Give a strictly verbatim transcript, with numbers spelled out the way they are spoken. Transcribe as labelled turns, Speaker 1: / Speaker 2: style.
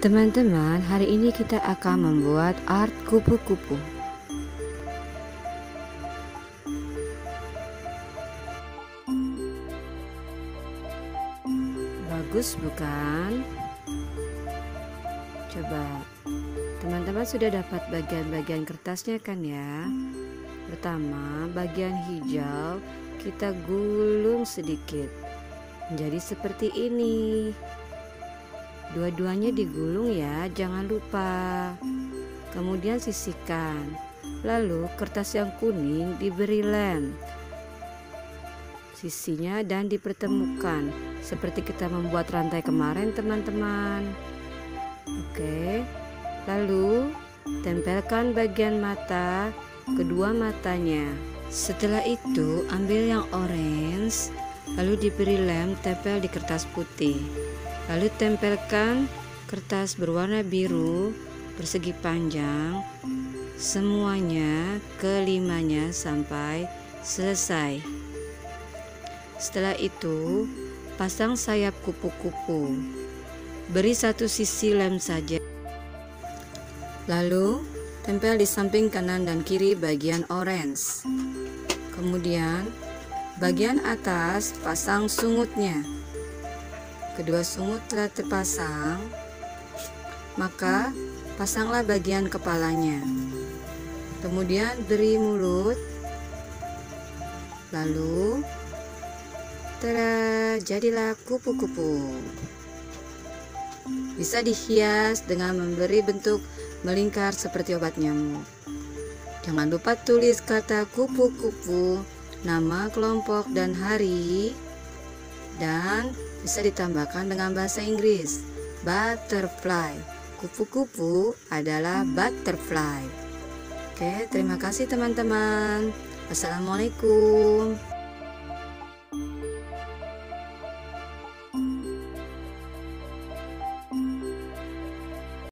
Speaker 1: Teman-teman, hari ini kita akan membuat art kupu-kupu. Bagus bukan? Coba, teman-teman sudah dapat bagian-bagian kertasnya kan ya? Pertama, bagian hijau kita gulung sedikit menjadi seperti ini. Dua-duanya digulung ya, jangan lupa. Kemudian sisihkan. Lalu kertas yang kuning diberi lem sisinya dan dipertemukan seperti kita membuat rantai kemarin teman-teman. Oke. Lalu tempelkan bagian mata, kedua matanya. Setelah itu ambil yang orange, lalu diberi lem tempel di kertas putih. Lalu tempelkan kertas berwarna biru persegi panjang semuanya kelimanya sampai selesai. Setelah itu pasang sayap kupu-kupu. Beri satu sisi lem saja. Lalu tempel di samping kanan dan kiri bagian orange. Kemudian bagian atas pasang sungutnya. Kedua sungut telah terpasang, maka pasanglah bagian kepalanya. Kemudian beri mulut. Lalu tada, jadilah kupu-kupu. Bisa dihias dengan memberi bentuk melingkar seperti obat nyamuk. Jangan lupa tulis kata kupu-kupu, nama kelompok dan hari, dan bisa ditambahkan dengan bahasa Inggris, butterfly. Kupu-kupu adalah butterfly. Oke, terima kasih teman-teman. Assalamualaikum.